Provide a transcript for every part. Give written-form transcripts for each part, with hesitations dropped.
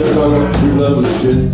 Check out that true level shit.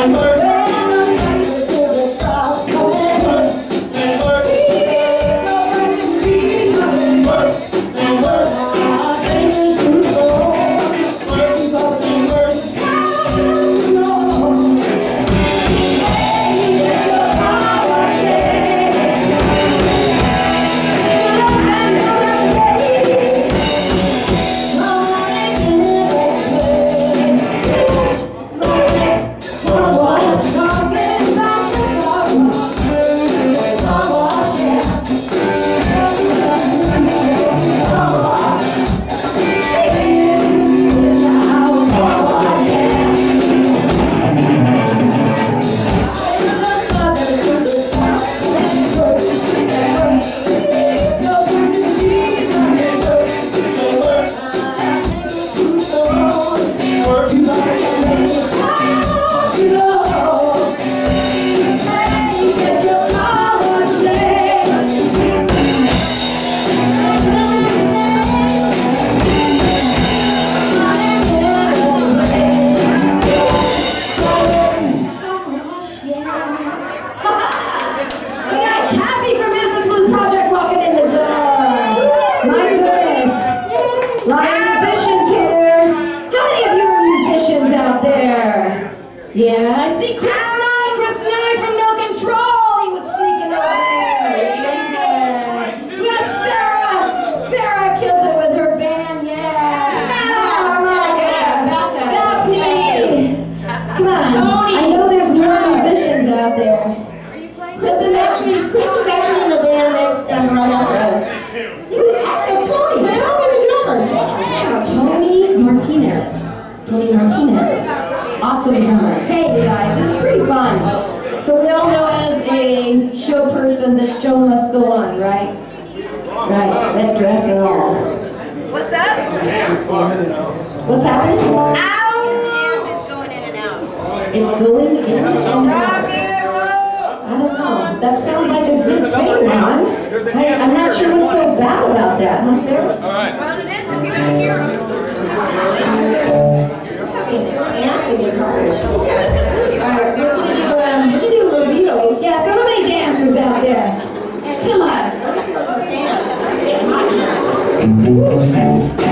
Yeah, I see Chris Nye from No Control. He was sneaking over there. We got Sarah kills it with her band. Yeah. Daphne. Come on. Tony. I know there's more musicians out there. Chris is actually in the band next right after us. I said Tony the drummer. Yeah, Tony Martinez. Awesome drummer. Hey, you guys, this is pretty fun. So we all know as a show person, the show must go on, right? Right, that dress and all. What's up? What's happening? His amp is going in and out. It's going in and out. I don't know. That sounds like a good thing, Ron. I'm not sure what's so bad about that, huh, Sarah? Well, it is if you don't hear him. And guitars. Alright, we're gonna do a little Beatles. Yeah, so many dancers out there. Come on. We're just a fan. Let's get hot here.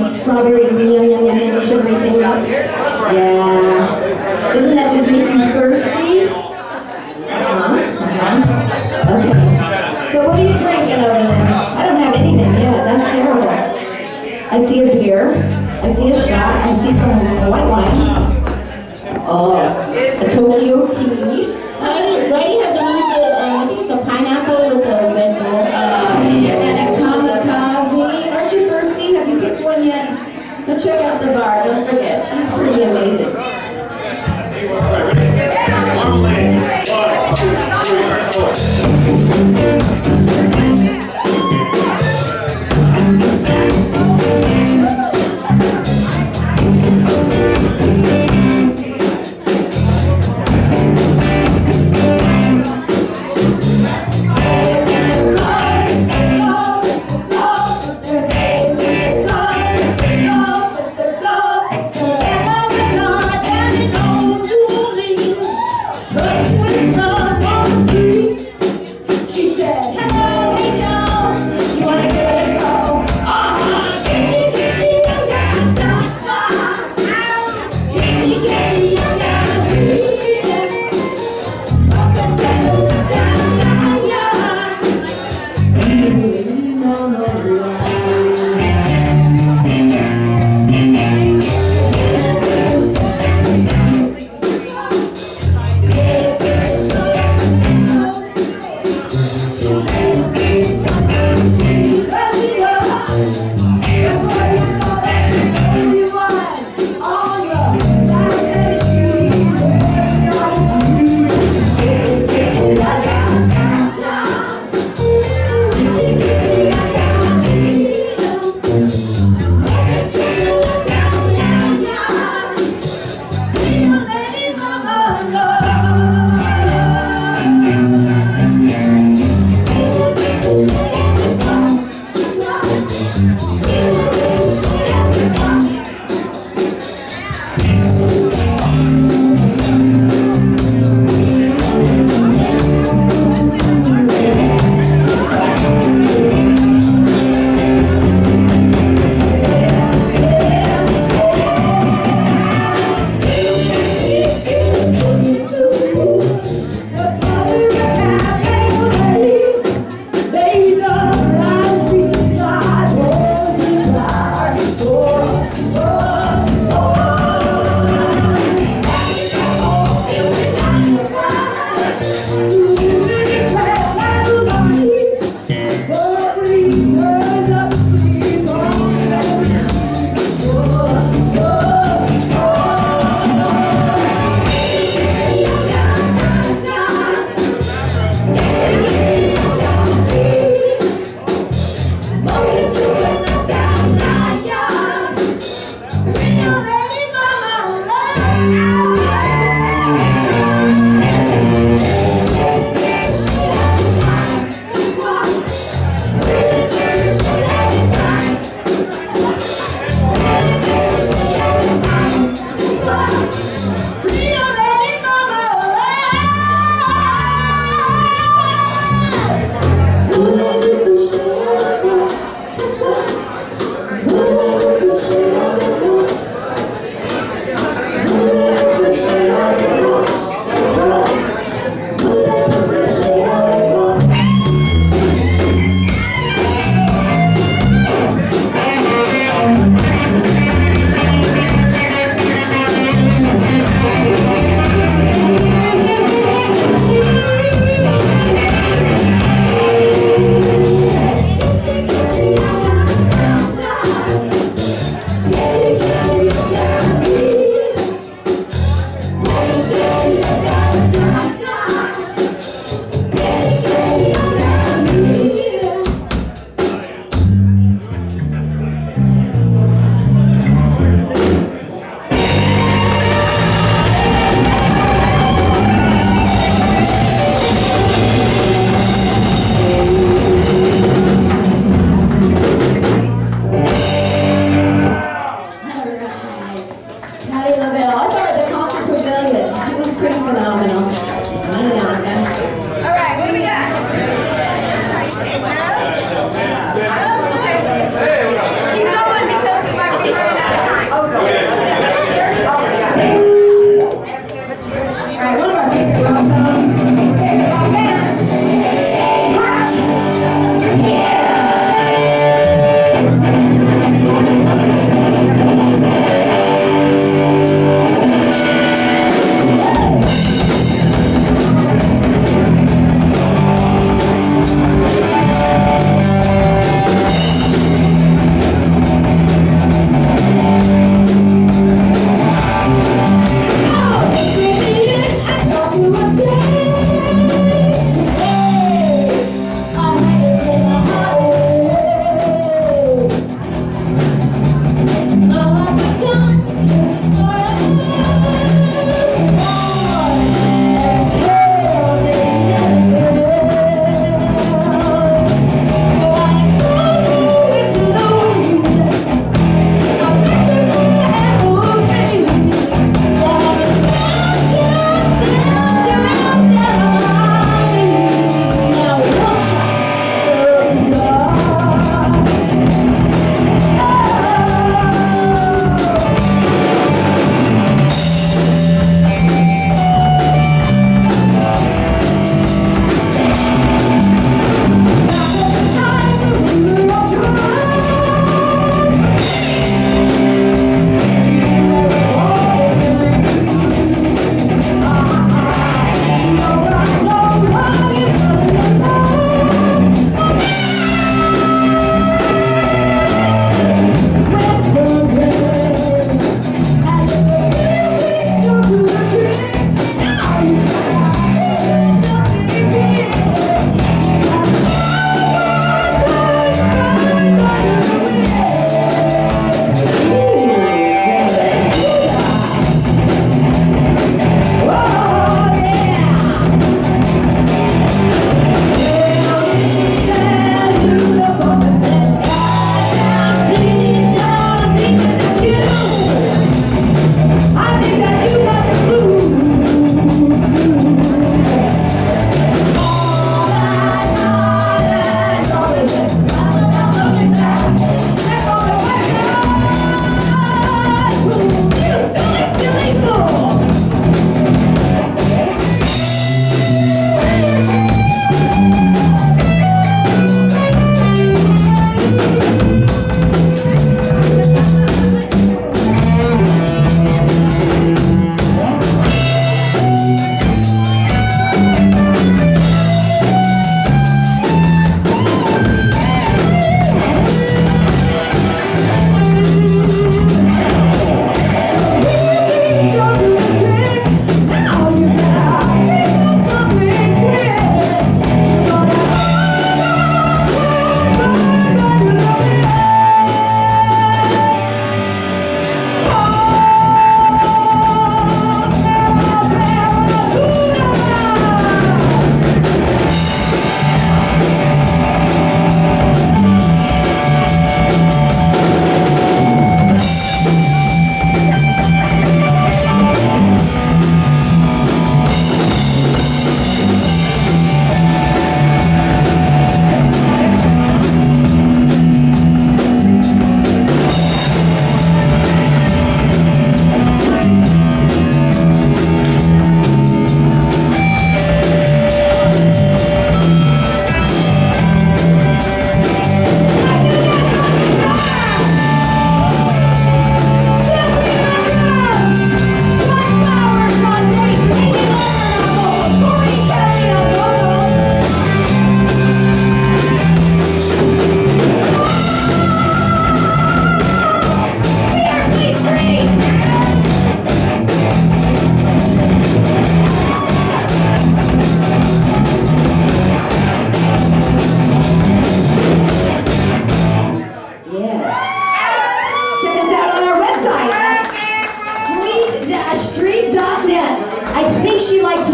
these strawberry yum yum yum yum sugary things? Yeah. Doesn't that just make you thirsty? Okay. So what are you drinking over there? I don't have anything yet. That's terrible. I see a beer. I see a shot. I see some white wine. Oh, a Tokyo tea. Brady has a really good, I think it's a pineapple with a red bull. And a kamikaze. Aren't you thirsty? Have you picked one yet? Go check out the bar. Don't forget. She's pretty amazing. Marmelade. 5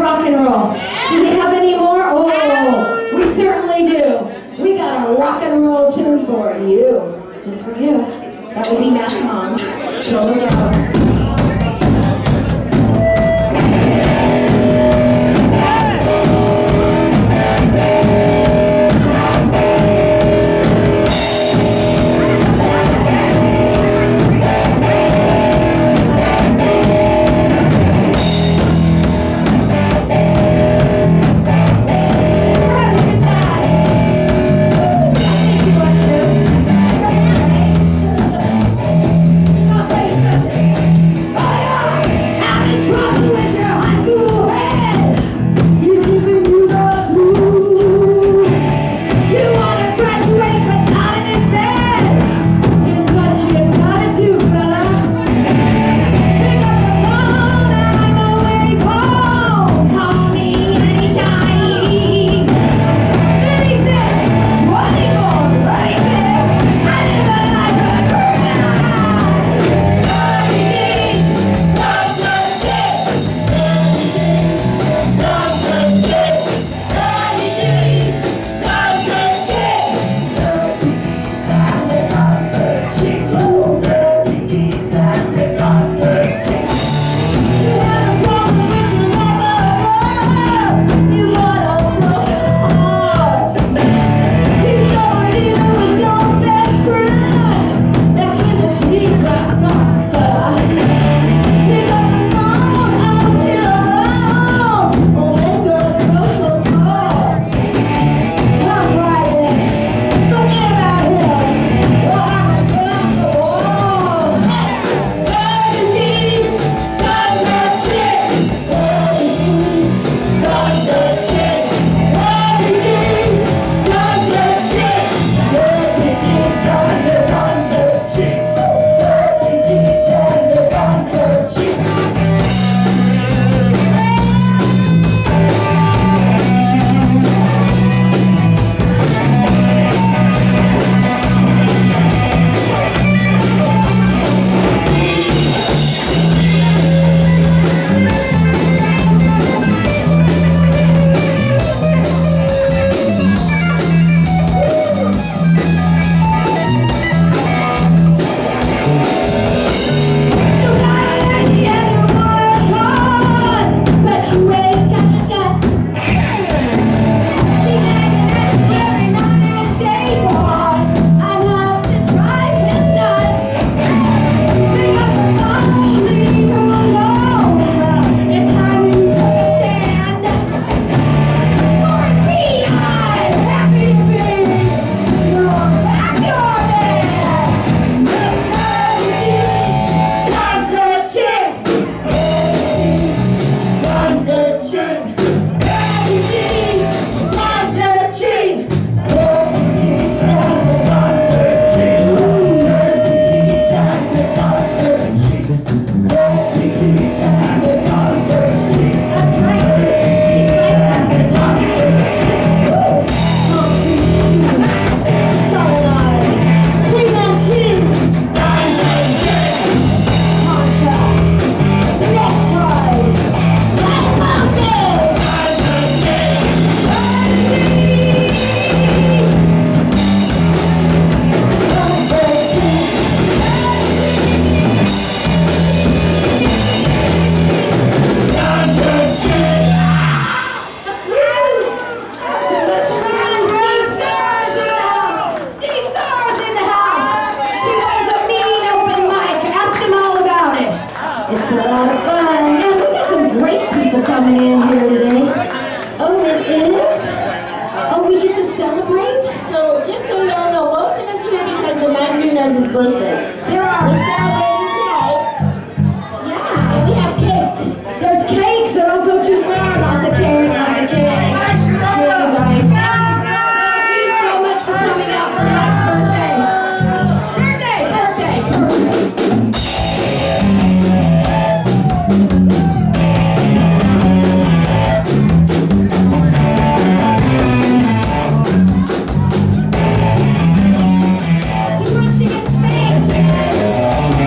rock and roll. Do we have any more? Oh, we certainly do. We got a rock and roll tune for you. Just for you. That would be Matt's mom. So look out. Birthday. There are celebrating tonight. Yeah, and we have cake. There's cake, so don't go too far. Lots of cake, lots of cake. Thank you guys. Thank you so much for coming out for Matt's birthday. He wants to get spanked.